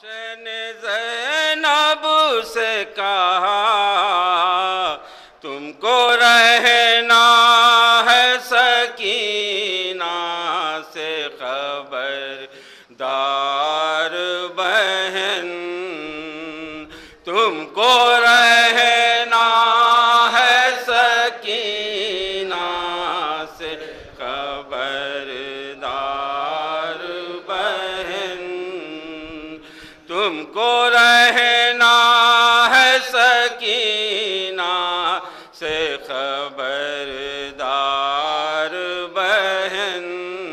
ज़ैनब से कहा तुमको रहना है सकीना से खबरदार बहन, तुमको रहना है सकीना से खबरदार बहन, तुमको रहना है सकीना से खबरदार बहन,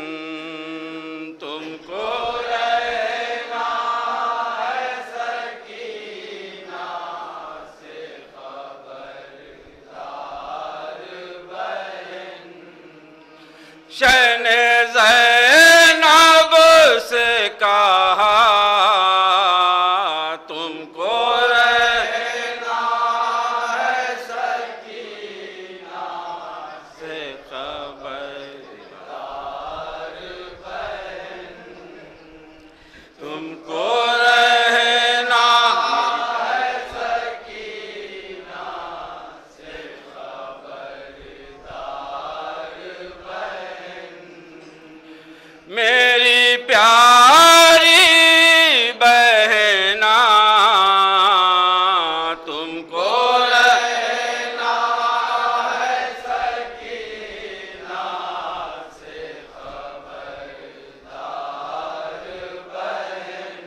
तुमको रहना है सकीना से खबरदार बहन। शहने ज़ैनब से कहा मेरी प्यारी बहना तुमको रहना है सकीना से खबरदार बहन,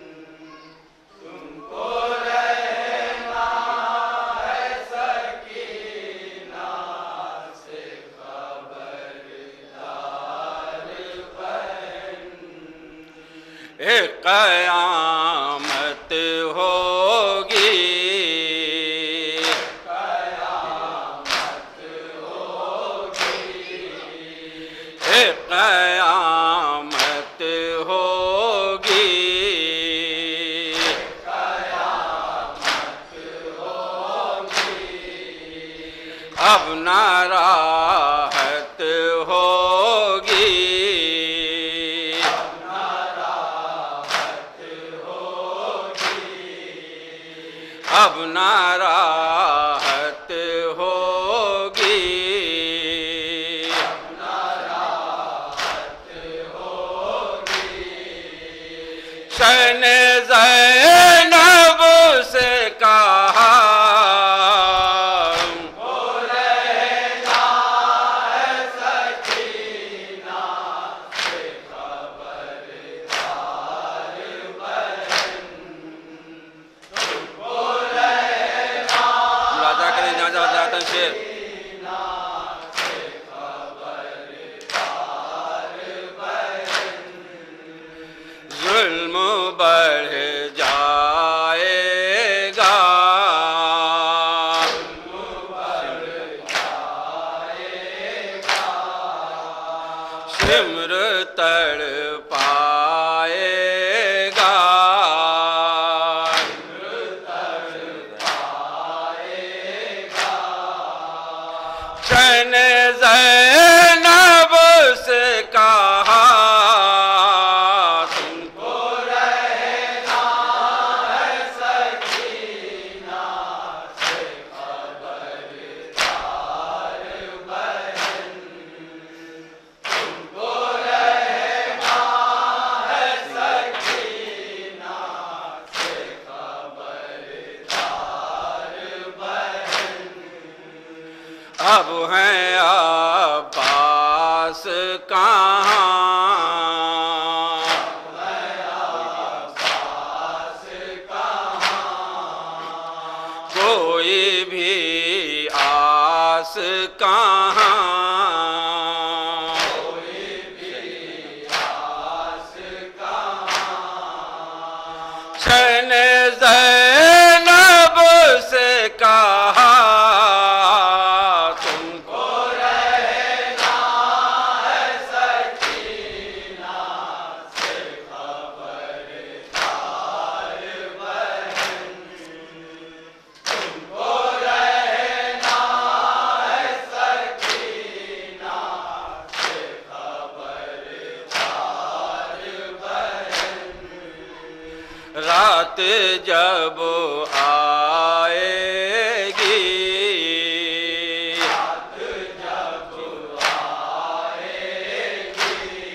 तुमको रहना है सकीना से खबरदार बहन। एक क़यामत होगी, क़यामत होगी, एक क़यामत होगी, क़यामत होगी, अब न राहत होगी, अब न राहत होगी, अब न राहत होगी। शहने ज़ैनब से कहा तुमको रहना है सकीना से खबरदार बहन, तुमको शेर जुल्म बढ़ जाएगा, सिमर तड़ पाएगा, शहने ज़ैनब से कहा तुमको रहना है सकीना से खबरदार बहन, तुमको रहना है सकीना से खबरदार बहन। अब हैं अब्बास कहाँ, कोई भी आस कहाँ, कोई भी आस कहाँ। शहने ज़ैनब से कहा रात जब आएगी, रात जब आएगी,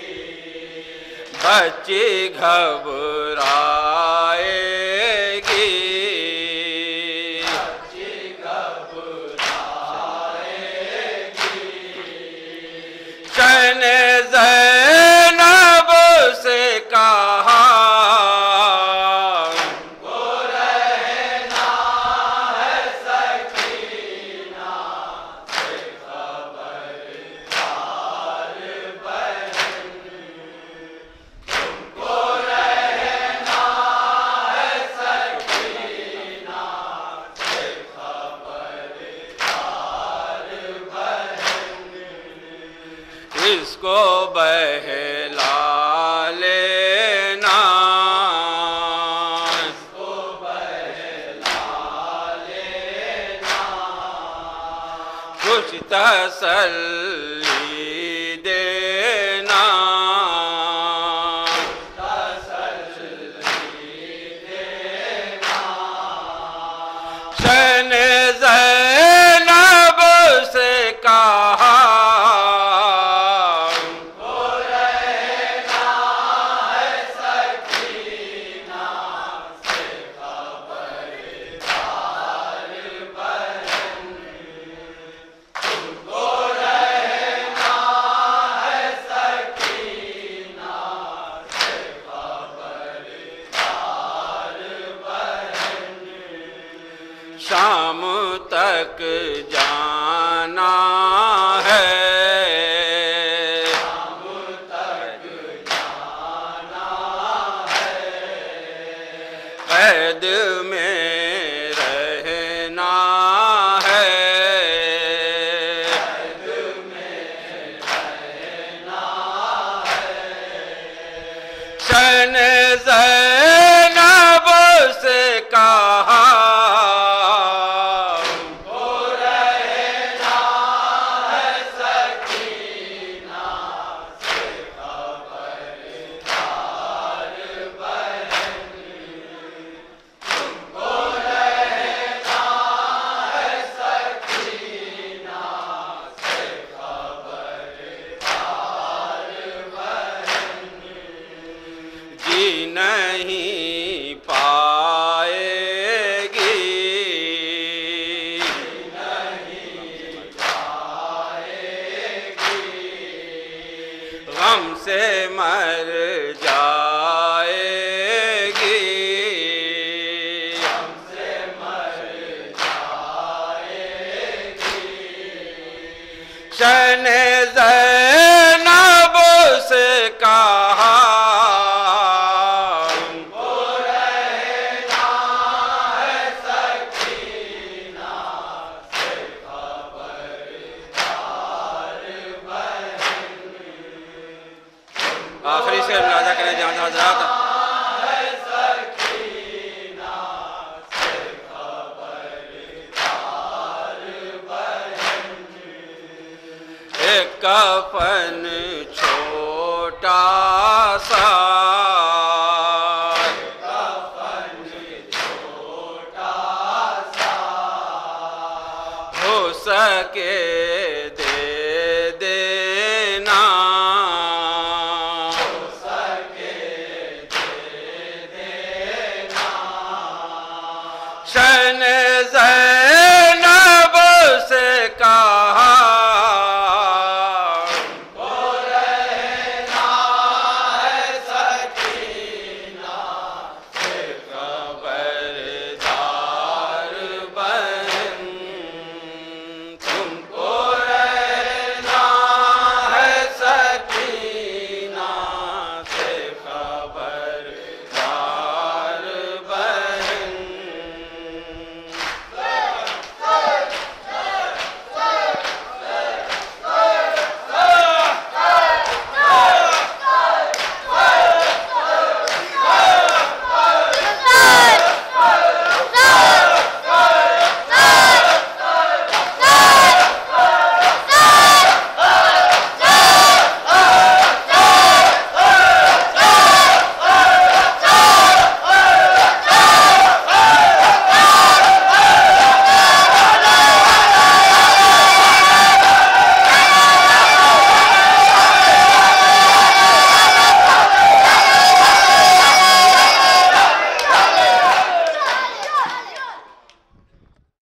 बच्ची घबराएगी, बच्ची घबराएगी। शैन ज़ैनब से कहा इसको बहला लेना, इसको बहला लेना, कुछ तसल्ली देना, तसल्ली देना। शैन ज़ैनब से कहा शाम तक जाना है, शाम तक जाना है, कैद में रहना है, कैद में रहना है। शैन ज़ैनब से कहा नहीं पाएगी, नहीं पाएगी, गम से मर जाएगी, गम से मर जाएगी। शैन ज़ैनब से कहा आखिरी से मुलाजा करें जहाँ हज़रात। एक कफन छोटा सा, कफन छोटा सा, हो सके दे देना, शैन